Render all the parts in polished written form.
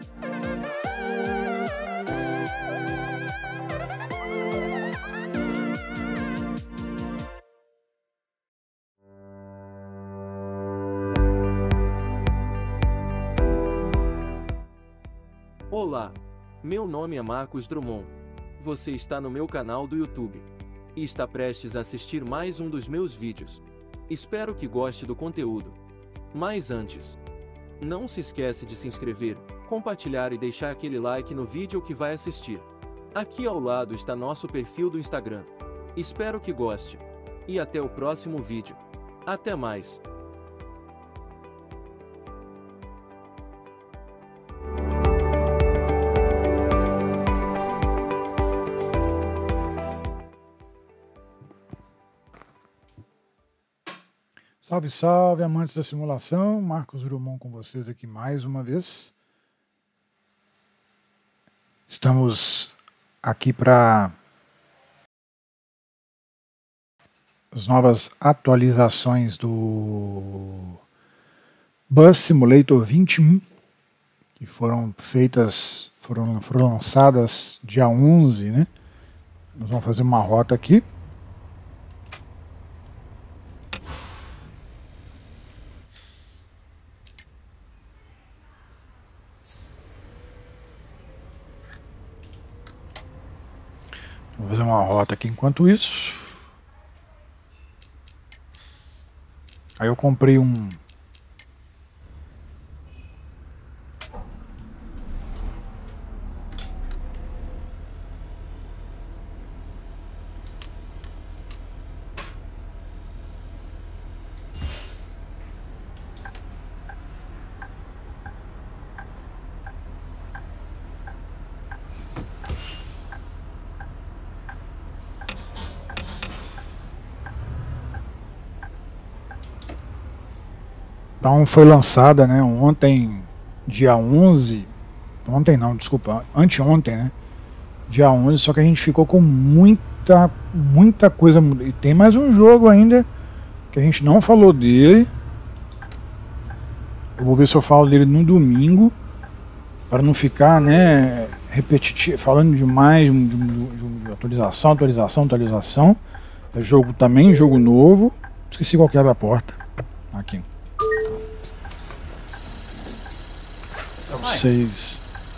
Olá, meu nome é Marcos Drummond. Você está no meu canal do YouTube e está prestes a assistir mais um dos meus vídeos. Espero que goste do conteúdo. Mas antes, não se esquece de se inscrever, compartilhar e deixar aquele like no vídeo que vai assistir. Aqui ao lado está nosso perfil do Instagram. Espero que goste. E até o próximo vídeo. Até mais. Salve, salve, amantes da simulação, Marcos Drummond com vocês aqui mais uma vez. Estamos aqui para as novas atualizações do Bus Simulator 21, que foram lançadas dia 11, né? Nós vamos fazer uma rota aqui. Vou fazer uma rota aqui enquanto isso. Aí eu comprei um... Então foi lançada, né, ontem, dia 11, ontem não, desculpa, anteontem, né, dia 11, só que a gente ficou com muita coisa, e tem mais um jogo ainda, que a gente não falou dele, eu vou ver se eu falo dele no domingo, para não ficar, né, repetitivo, falando demais de atualização, é jogo também, jogo novo, esqueci qual que abre a porta, aqui. Pra vocês.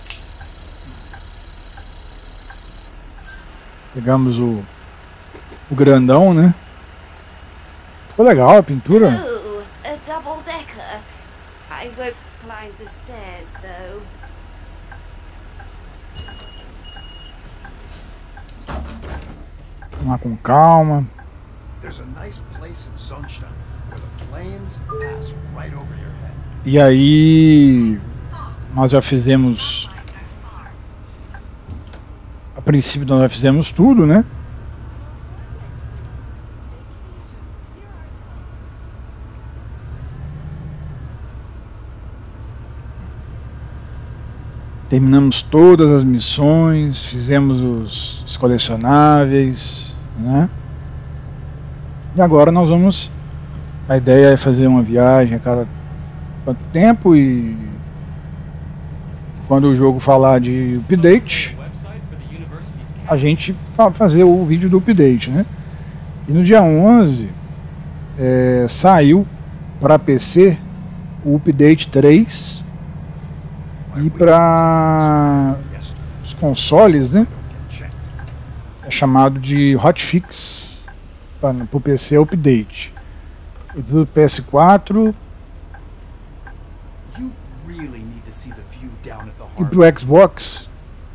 Pegamos o grandão, né? Ficou legal a pintura. Oh, a double decker. I won't climb the stairs though. Vamos lá com calma. There's a nice place in Sunshine where the planes pass right over your head. E aí nós já fizemos, a princípio nós já fizemos tudo, né? Terminamos todas as missões, fizemos os colecionáveis, né? E agora nós vamos, a ideia é fazer uma viagem a cada quanto tempo, e quando o jogo falar de update, a gente vai fazer o vídeo do update, né? E no dia 11 saiu para PC o update 3, e para os consoles, né, é chamado de hotfix. Para o PC é update, e para o PS4 e para o Xbox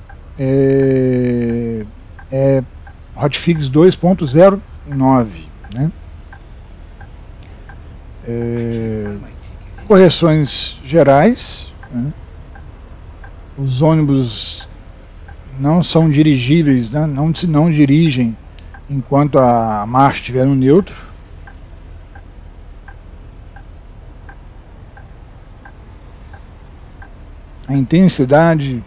é hotfix 2.09, né? Correções gerais, né? Os ônibus não são dirigíveis, né? não dirigem enquanto a marcha estiver no neutro. A intensidade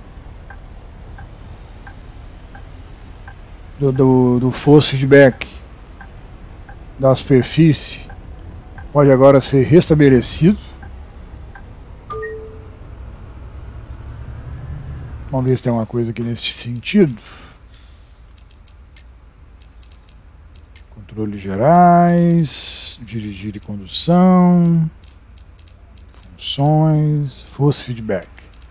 do force feedback da superfície pode agora ser restabelecido. Vamos ver se tem alguma coisa aqui nesse sentido. Controles gerais, dirigir e condução, funções, force feedback.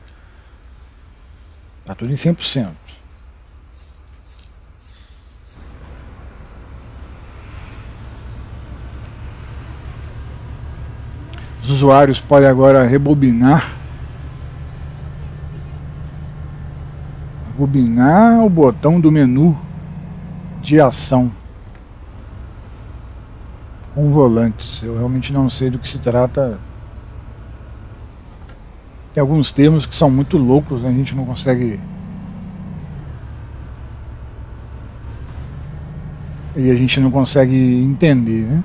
Tá tudo em 100%. Os usuários podem agora rebobinar o botão do menu de ação com volantes. Eu realmente não sei do que se trata. Tem alguns termos que são muito loucos, né? A gente não consegue. E a gente não consegue entender, né?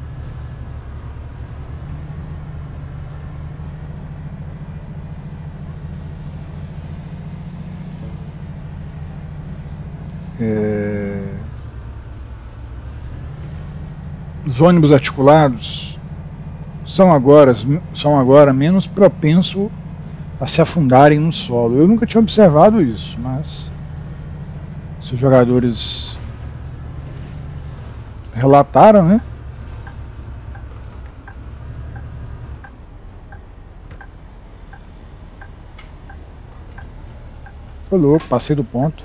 Os ônibus articulados são agora menos propensos a se afundarem no solo. Eu nunca tinha observado isso, mas se os jogadores relataram, né? Tô louco, passei do ponto.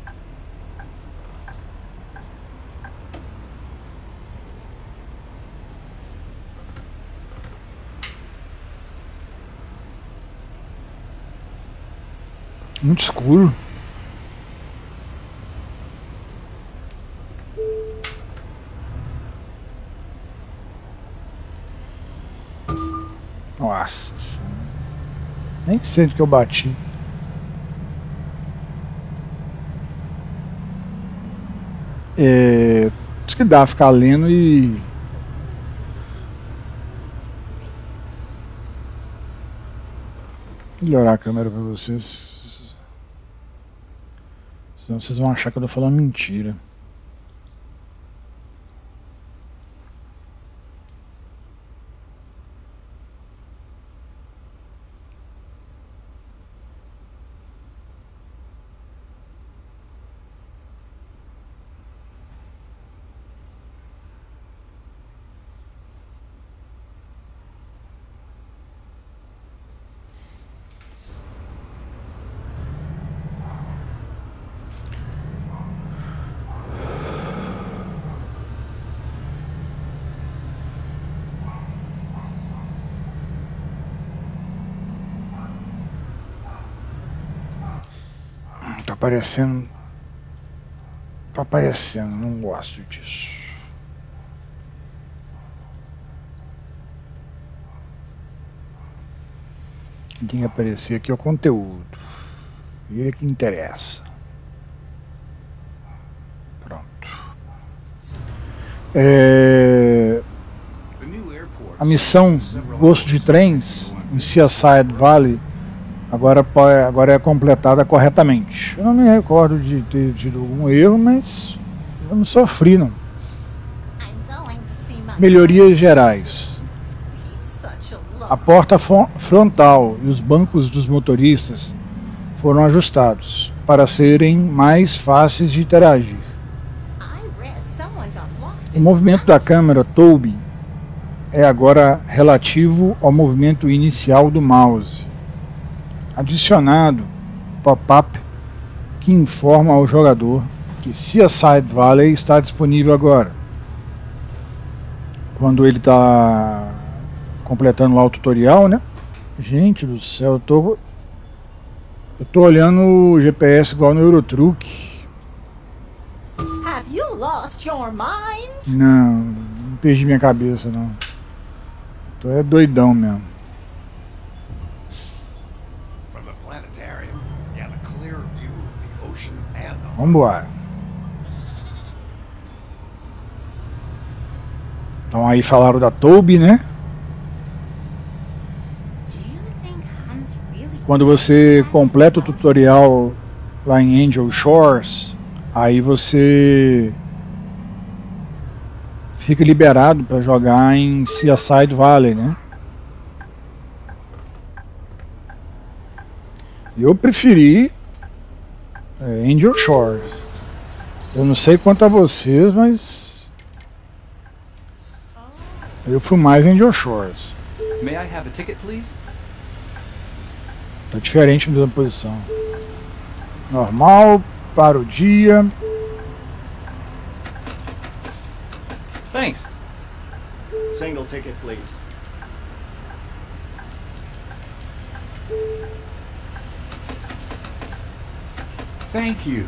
Muito escuro. Nossa, nem sei do que eu bati. Isso que dá ficar lendo e melhorar a câmera para vocês. Senão vocês vão achar que eu tô falando mentira. Tá aparecendo, não gosto disso. Tem que aparecer aqui o conteúdo. Ele que interessa. Pronto. A missão Gosto de Trens em Seaside Valley agora é completada corretamente. Eu não me recordo de ter tido algum erro, mas eu não sofri, não. Melhorias gerais. A porta frontal e os bancos dos motoristas foram ajustados para serem mais fáceis de interagir. O movimento da câmera Toby é agora relativo ao movimento inicial do mouse. Adicionado pop-up que informa ao jogador que Seaside Valley está disponível agora. Quando ele está completando lá o tutorial, né? Gente do céu, eu tô olhando o GPS igual no Eurotruck. Have you lost your mind? Não perdi minha cabeça, não. Tô doidão mesmo. Vambora. Então aí falaram da Toby, né? Quando você completa o tutorial lá em Angel Shores, aí você fica liberado para jogar em Seaside Valley, né? Eu preferi Angel Shores. Eu não sei quanto a vocês, mas eu fui mais Angel Shores. May I have a ticket, please? Tá diferente da posição. Normal, para o dia. Thanks. Single ticket, please. Thank you.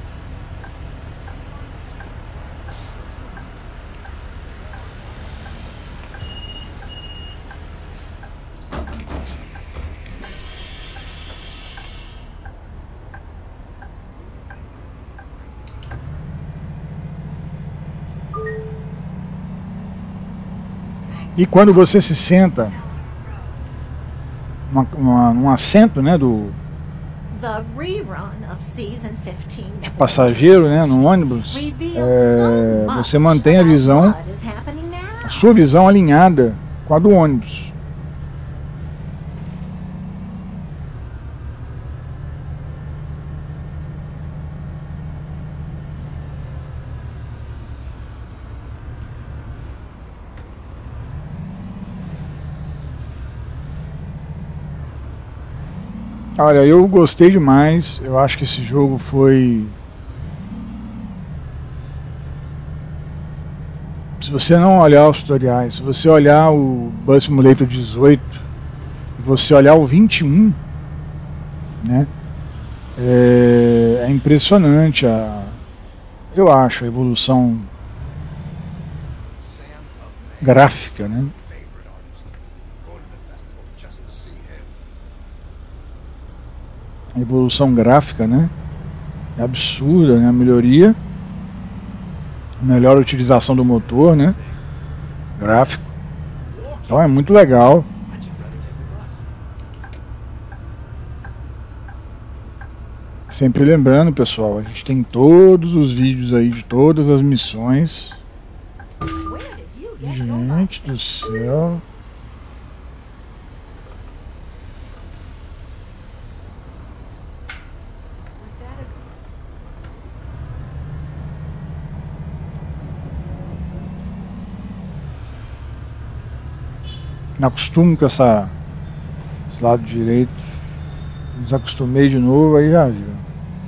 E quando você se senta num assento, né, do The rerun of season 15 of passageiro, né, no ônibus, reveals so você much mantém a about visão, what is happening now. a sua visão alinhada com a do ônibus. Olha, eu gostei demais. Eu acho que esse jogo foi... Se você não olhar os tutoriais, se você olhar o Bus Simulator 18 e você olhar o 21, né, é impressionante eu acho a evolução gráfica, né? Favorite artist. Go to the festival just to see him. A evolução gráfica, né, é absurda, né? A melhoria, melhor utilização do motor, né, gráfico. Então é muito legal. Sempre lembrando, pessoal, a gente tem todos os vídeos aí de todas as missões. Where did you get your Gente do céu. Me acostumo com esse lado direito. Desacostumei de novo, aí já viu.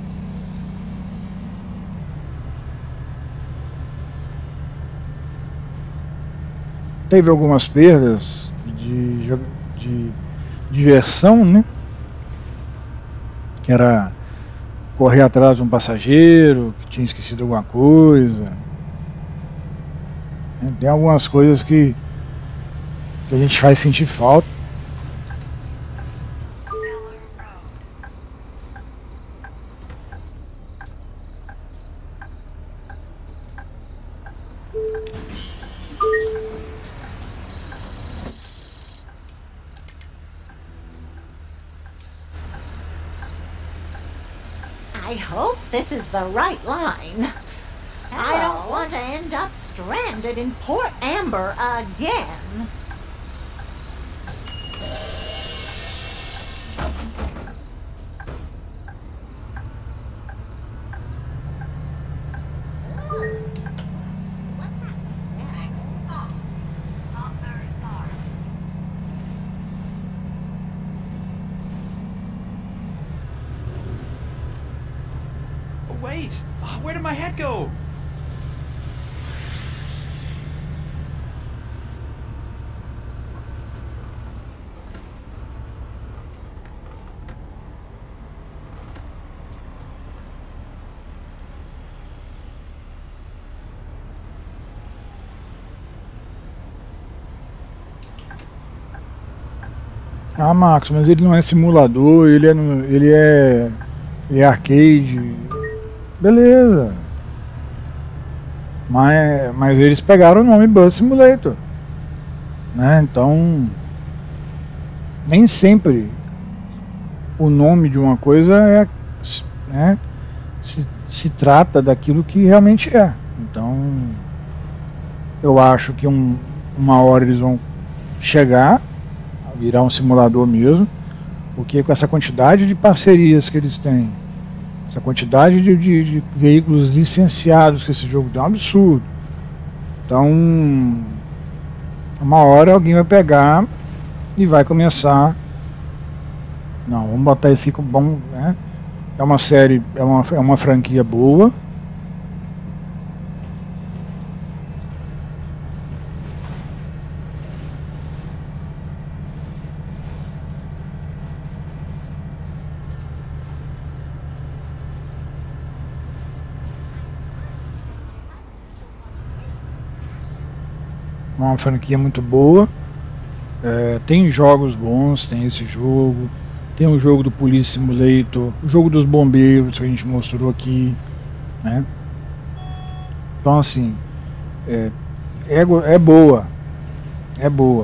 Teve algumas perdas de diversão, né? Que era correr atrás de um passageiro que tinha esquecido alguma coisa. Tem algumas coisas que a gente faz sentir falta. I hope this is the right line. I don't want to end up stranded in Port Amber again. What's that smell? Oh, wait! Where did my hat go? Ah, Marcos, mas ele não é simulador, ele é arcade. Beleza. Mas eles pegaram o nome Bus Simulator, né? Então nem sempre o nome de uma coisa se trata daquilo que realmente é. Então eu acho que uma hora eles vão chegar a virar um simulador mesmo, porque com essa quantidade de parcerias que eles têm Essa quantidade de veículos licenciados que esse jogo dá é um absurdo. Então, uma hora alguém vai pegar e vai começar. Não, vamos botar esse aqui bom, né? É uma série, é uma franquia boa. Uma franquia muito boa. Tem jogos bons, tem esse jogo, tem o jogo do Police Simulator, o jogo dos bombeiros que a gente mostrou aqui, né? Então assim, é boa, é boa.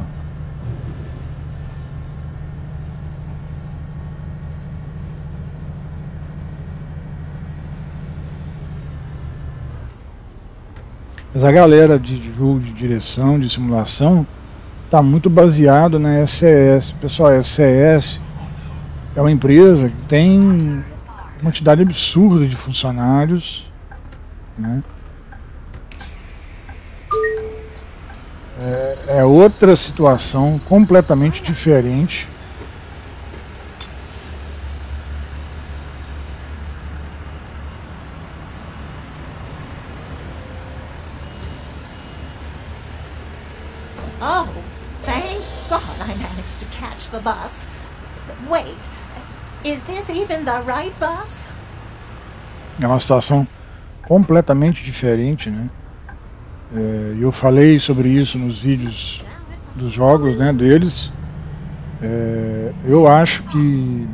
Mas a galera de jogo de direção, de simulação, está muito baseado na SCS. Pessoal, a SCS é uma empresa que tem uma quantidade absurda de funcionários, né? É outra situação completamente diferente. Oh, thank God I managed to catch the bus. Wait, is this even the right bus? É uma situação completamente diferente, né? Eu falei sobre isso nos vídeos dos jogos, né, deles. Eu acho que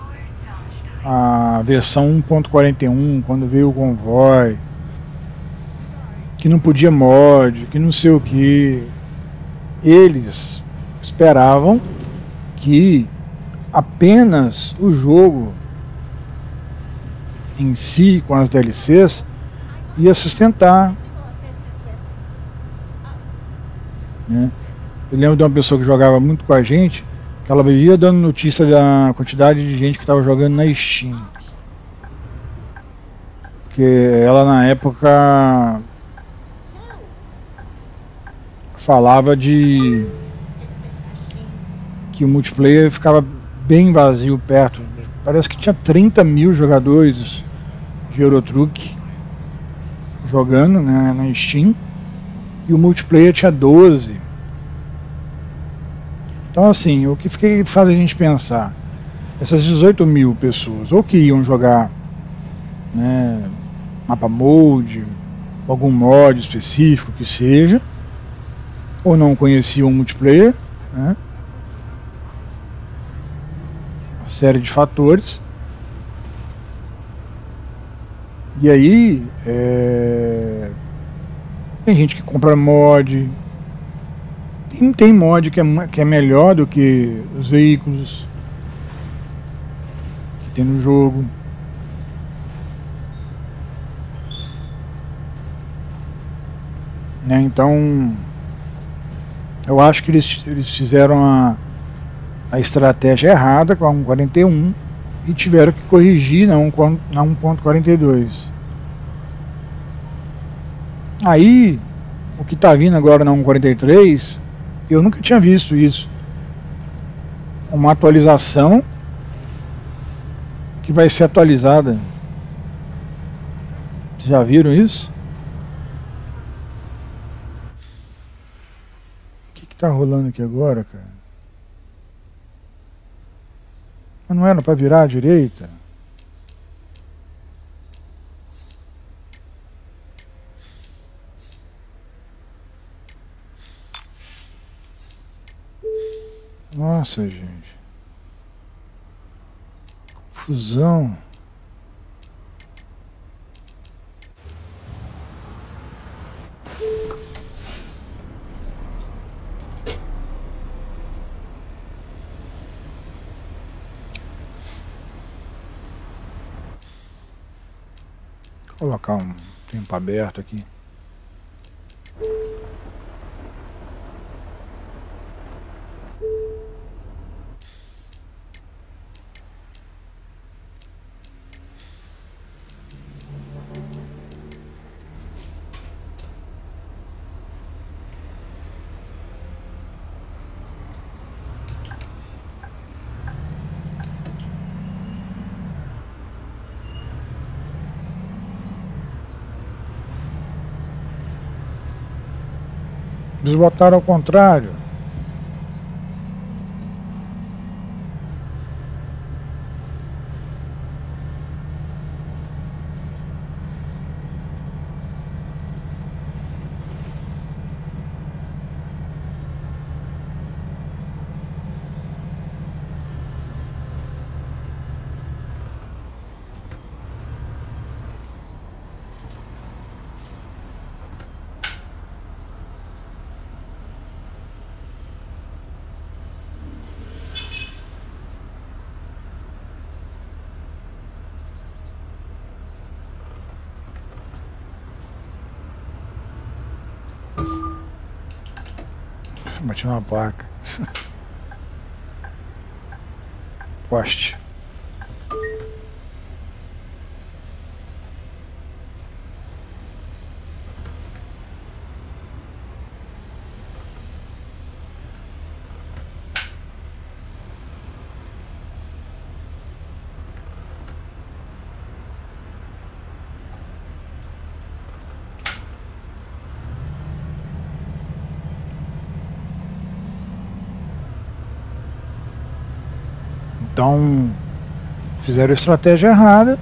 a versão 1.41, quando veio o Convoy, que não podia mod, que não sei o que, eles esperavam que apenas o jogo em si, com as DLCs, ia sustentar, né? Eu lembro de uma pessoa que jogava muito com a gente, que ela vivia dando notícia da quantidade de gente que estava jogando na Steam, porque ela na época falava que o multiplayer ficava bem vazio perto. Parece que tinha 30 mil jogadores de Euro Truck jogando, né, na Steam, e o multiplayer tinha 12. Então assim, o que faz a gente pensar, essas 18 mil pessoas ou que iam jogar, né, mapa mode, algum mod específico que seja, ou não conheciam o multiplayer, né? Uma série de fatores. E aí tem gente que compra mod, tem mod que é melhor do que os veículos que tem no jogo. Né? Então eu acho que eles fizeram a estratégia errada com a 1.41 e tiveram que corrigir na 1.42. Aí, o que está vindo agora na 1.43, eu nunca tinha visto isso. Uma atualização que vai ser atualizada. Vocês já viram isso? Tá rolando aqui agora, cara? Mas não era pra virar à direita? Nossa, gente. Confusão. Vou colocar um tempo aberto aqui. Eles botaram ao contrário. Bati numa placa. Poste. Então, fizeram a estratégia errada.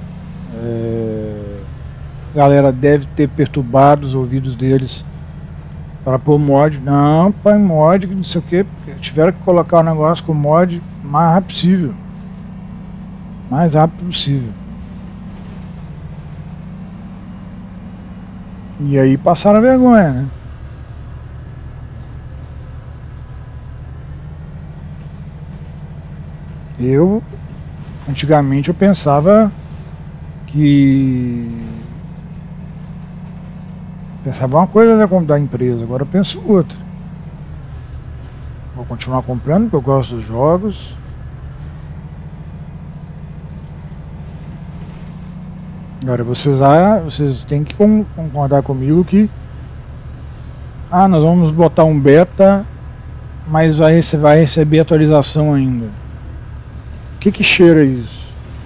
A galera deve ter perturbado os ouvidos deles para pôr mod. Não, põe mod, não sei o que. Tiveram que colocar o negócio com mod o mais rápido possível. Mais rápido possível. E aí passaram a vergonha, né? Antigamente eu pensava uma coisa da empresa, agora eu penso outra. Vou continuar comprando porque eu gosto dos jogos. Agora vocês têm que concordar comigo que nós vamos botar um beta, mas você vai receber atualização ainda. O que cheira isso?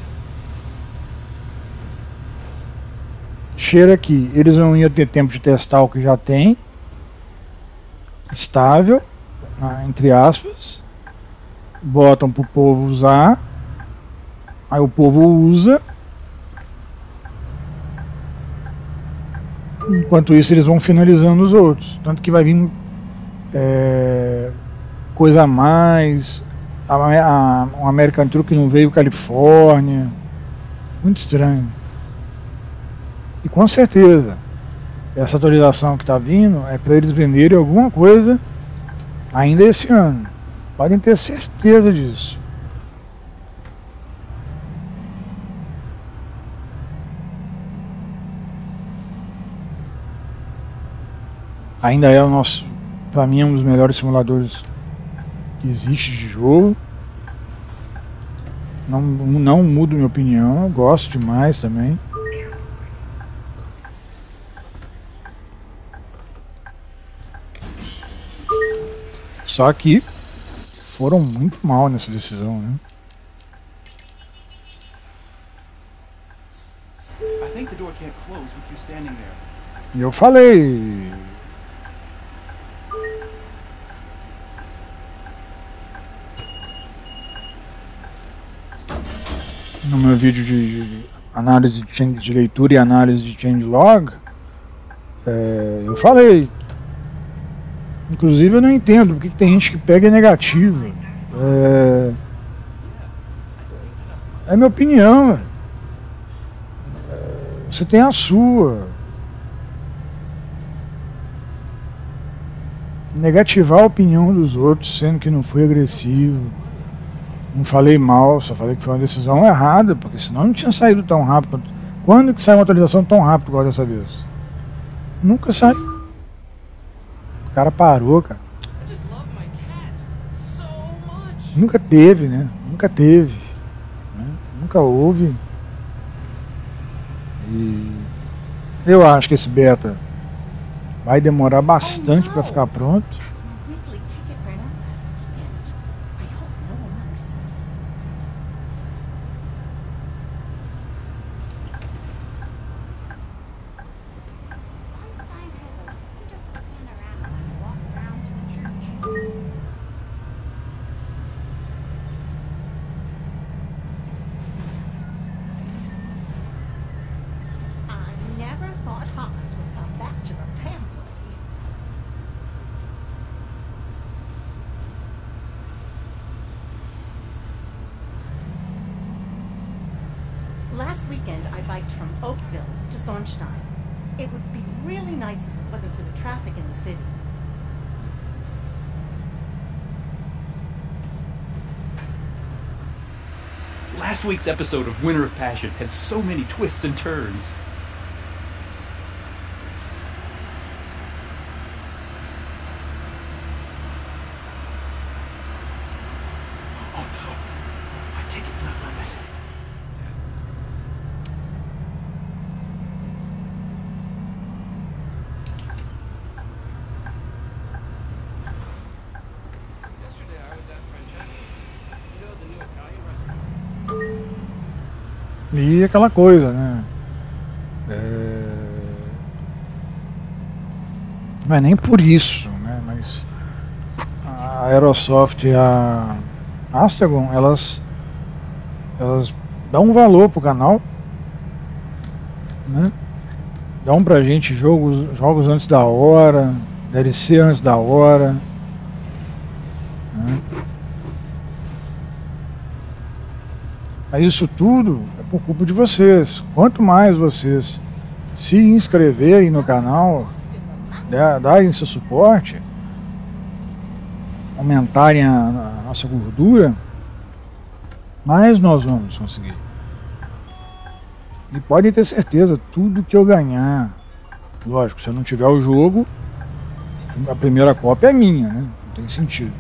Cheira que eles não iam ter tempo de testar o que já tem, estável, entre aspas, botam pro povo usar, aí o povo usa, enquanto isso eles vão finalizando os outros, tanto que vai vir coisa a mais. Um American Truck não veio Califórnia. Muito estranho. E com certeza essa atualização que está vindo é para eles venderem alguma coisa ainda esse ano. Podem ter certeza disso. Ainda é o nosso, para mim, um dos melhores simuladores que existe de jogo. Não mudo minha opinião, eu gosto demais também. Só que foram muito mal nessa decisão, né? E eu falei. No meu vídeo de análise de leitura e análise de changelog, eu falei. Inclusive eu não entendo porque tem gente que pega negativa. É minha opinião. Você tem a sua. Negativar a opinião dos outros, sendo que não fui agressivo. Não falei mal, só falei que foi uma decisão errada, porque senão não tinha saído tão rápido. Quando que sai uma atualização tão rápido igual dessa vez? Nunca sai. O cara parou, cara. Nunca teve, né? Nunca teve. Né? Nunca houve. E eu acho que esse beta vai demorar bastante para ficar pronto. Last weekend, I biked from Oakville to Sonstein. It would be really nice if it wasn't for the traffic in the city. Last week's episode of Winter of Passion had so many twists and turns. Oh no, my ticket's not limited. Yesterday I was at Francesco's. You know, the new Italian restaurant? E aquela coisa, né? Não é nem por isso, né? Mas a Aerosoft e a Astragon, elas dão um valor pro canal, né? Dão pra gente jogos antes da hora, DLC antes da hora, né? Mas isso tudo é por culpa de vocês. Quanto mais vocês se inscreverem no canal, darem seu suporte, aumentarem a nossa gordura, mais nós vamos conseguir. E podem ter certeza, tudo que eu ganhar, lógico, se eu não tiver o jogo, a primeira cópia é minha, né? Não tem sentido.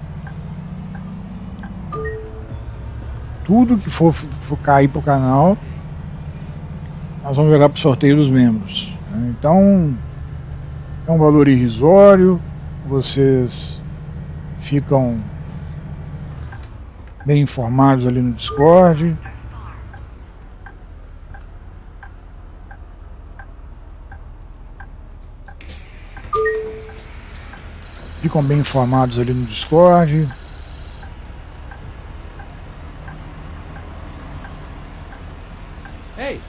Tudo que for cair pro canal, nós vamos jogar pro sorteio dos membros, né? Então é um valor irrisório, vocês ficam bem informados ali no Discord. Ficam bem informados ali no Discord. Hey!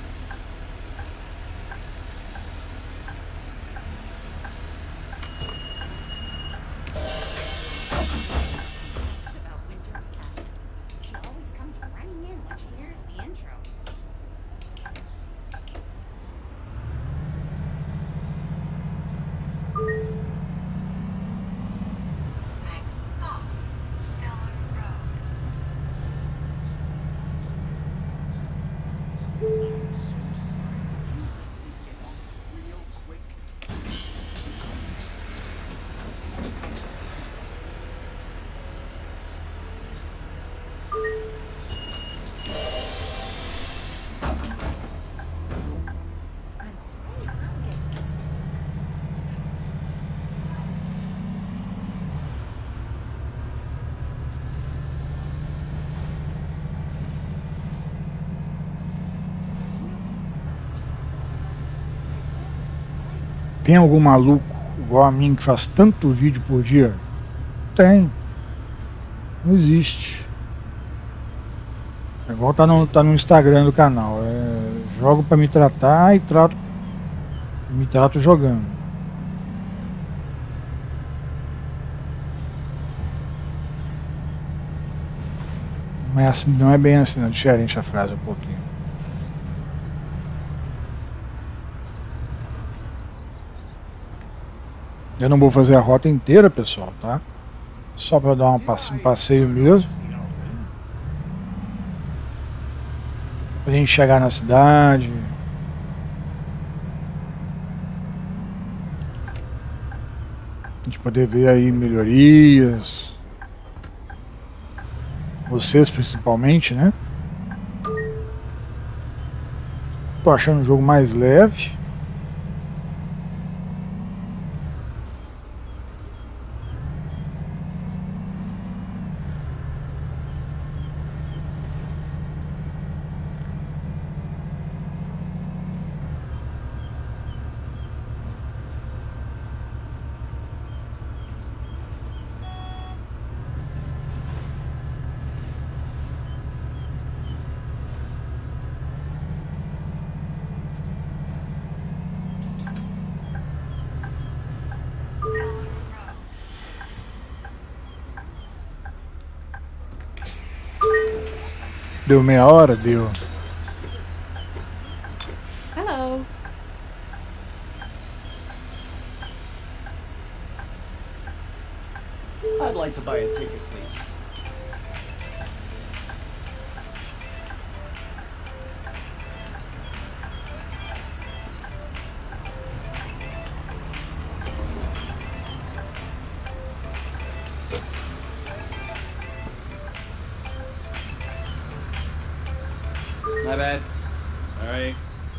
About Winter of Passion. She always comes running in when she hears the intro. I'm afraid I'm getting sick. Tem algum maluco igual a mim que faz tanto vídeo por dia? Tem. Não existe. É igual tá no Instagram do canal. Jogo pra me tratar e me trato jogando. Mas não é bem assim, não. Diferente a frase um pouquinho. Eu não vou fazer a rota inteira, pessoal, tá? Só para dar um passeio mesmo. Pra gente chegar na cidade. A gente poder ver aí melhorias. Vocês principalmente, né? Tô achando o jogo mais leve. Deu meia hora? Deu. My bad. Sorry.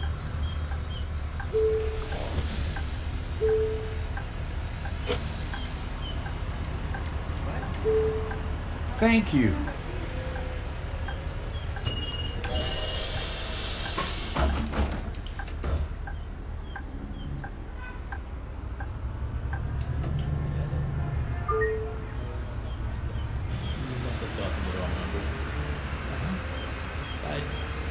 Thank you. You must have gotten the wrong number. Bye.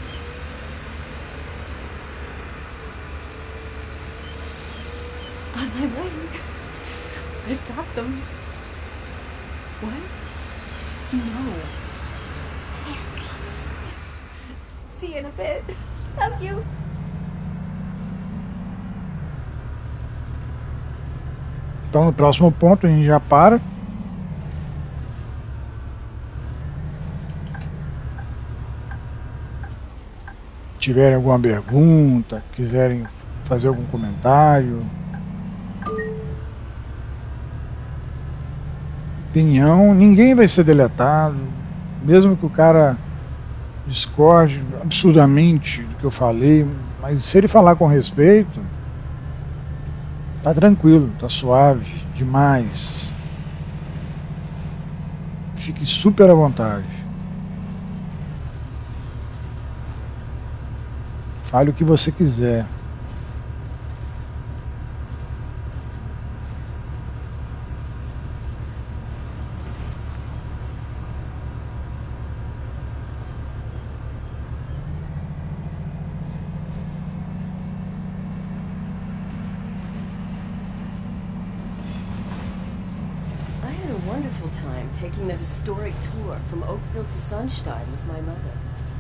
On my way. I've got them. What? You know. Handcuffs. See you in a bit. Love you. Então no próximo ponto a gente já para. Tiverem alguma pergunta, quiserem fazer algum comentário, opinião, ninguém vai ser deletado, mesmo que o cara discorde absurdamente do que eu falei, mas se ele falar com respeito, tá tranquilo, tá suave demais. Fique super à vontade. Fale o que você quiser. I had a wonderful time taking the historic tour from Oakville to Sunstein with my mother.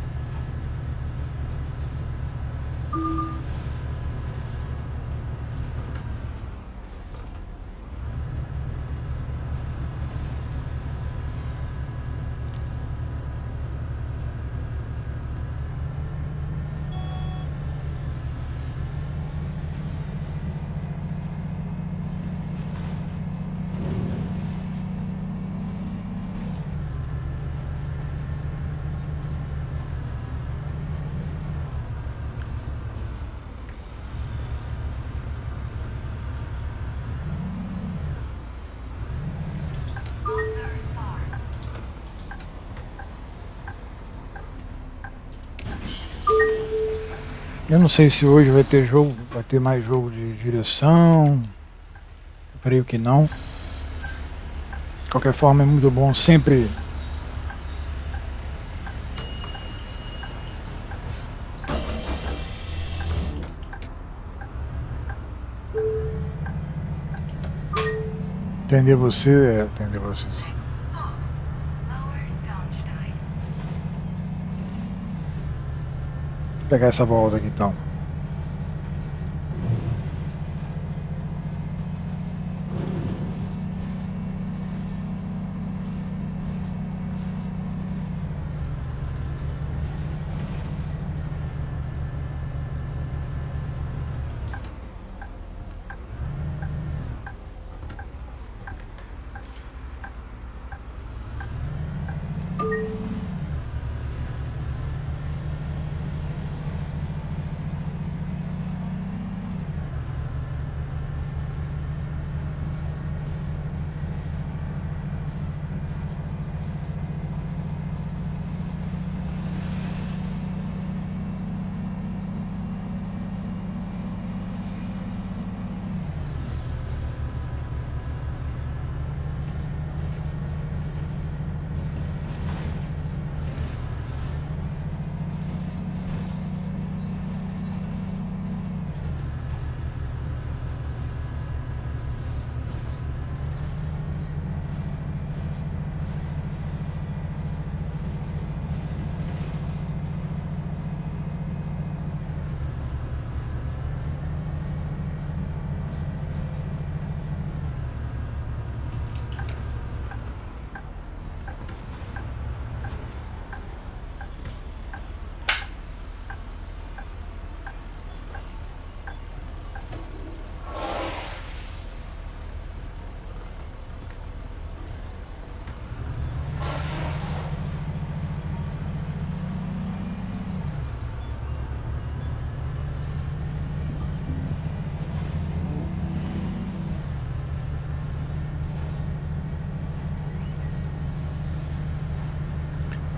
Eu não sei se hoje vai ter jogo, vai ter mais jogo de direção. Eu creio que não. De qualquer forma é muito bom sempre entender você, entender vocês. Vou pegar essa volta aqui então.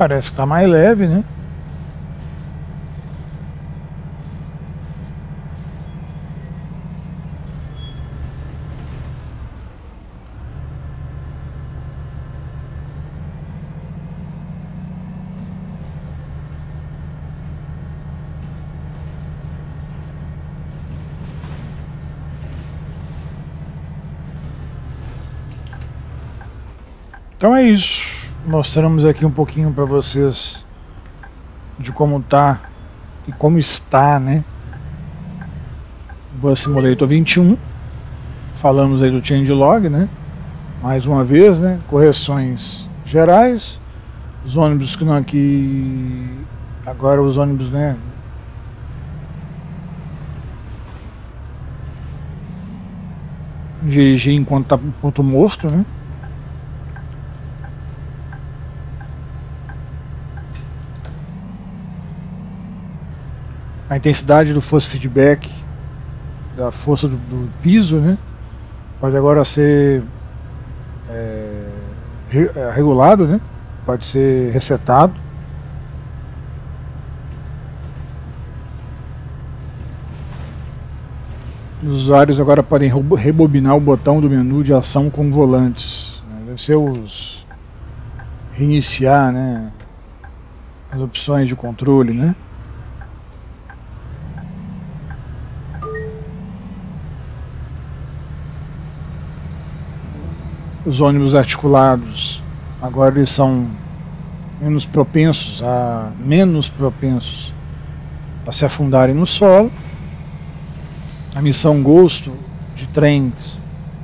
Parece que tá mais leve, né? Então é isso. Mostramos aqui um pouquinho para vocês de como tá e como está, né? O Bus Simulator 21. Falamos aí do changelog, né? Mais uma vez, né? Correções gerais. Os ônibus que não aqui agora os ônibus, né? Dirigir enquanto tá em ponto morto, né? A intensidade do force feedback, da força do piso, né? Pode agora ser regulado, né? Pode ser resetado. Os usuários agora podem rebobinar o botão do menu de ação com volantes. Deve ser os reiniciar, né? As opções de controle, né? Os ônibus articulados agora eles são menos propensos a se afundarem no solo. A missão Ghost de trens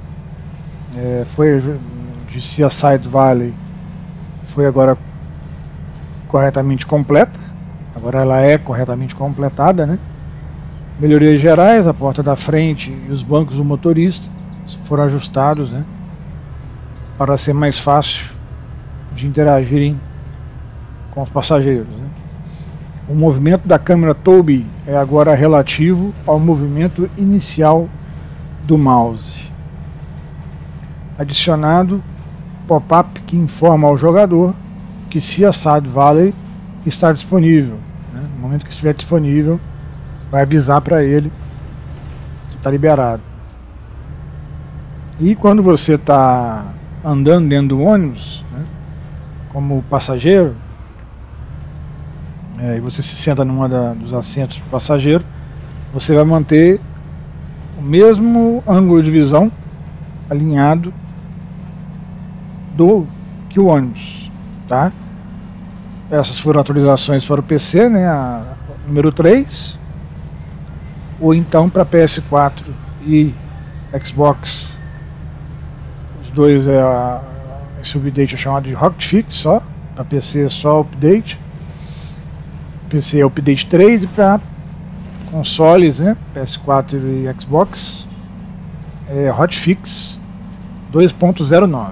foi de Seaside Valley, foi agora corretamente completa. Agora ela é corretamente completada, né? Melhorias gerais, a porta da frente e os bancos do motorista foram ajustados, né? Para ser mais fácil de interagirem com os passageiros, né? O movimento da câmera Tobii é agora relativo ao movimento inicial do mouse. Adicionado pop-up que informa ao jogador que Seaside Valley está disponível, né? No momento que estiver disponível, vai avisar para ele que está liberado. E quando você está andando dentro do ônibus, né, como passageiro, e você se senta numa dos assentos do passageiro, você vai manter o mesmo ângulo de visão alinhado que o ônibus, tá? Essas foram atualizações para o PC, né, a número 3, ou então para PS4 e Xbox. Os dois esse update é chamado de Hotfix só, para PC é só update. PC é update 3 e para consoles, né, PS4 e Xbox é Hotfix 2.09.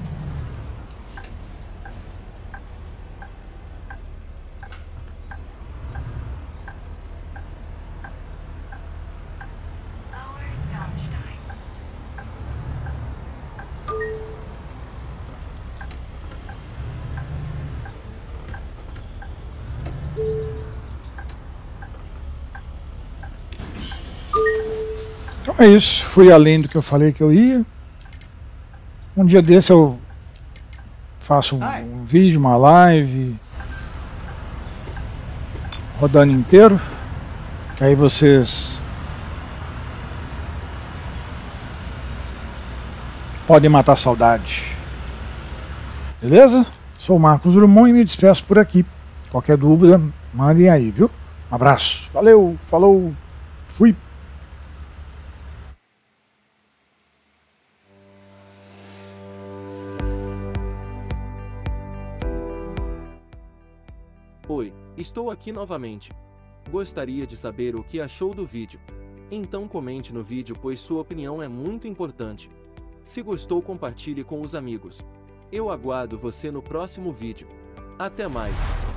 Então é isso, fui além do que eu falei que eu ia. Um dia desse eu faço um vídeo, uma live rodando inteiro, que aí vocês podem matar a saudade. Beleza? Sou o Marcos Drummond e me despeço por aqui. Qualquer dúvida, mandem aí, viu? Um abraço, valeu, falou, fui! Oi, estou aqui novamente. Gostaria de saber o que achou do vídeo. Então comente no vídeo, pois sua opinião é muito importante. Se gostou, compartilhe com os amigos. Eu aguardo você no próximo vídeo. Até mais!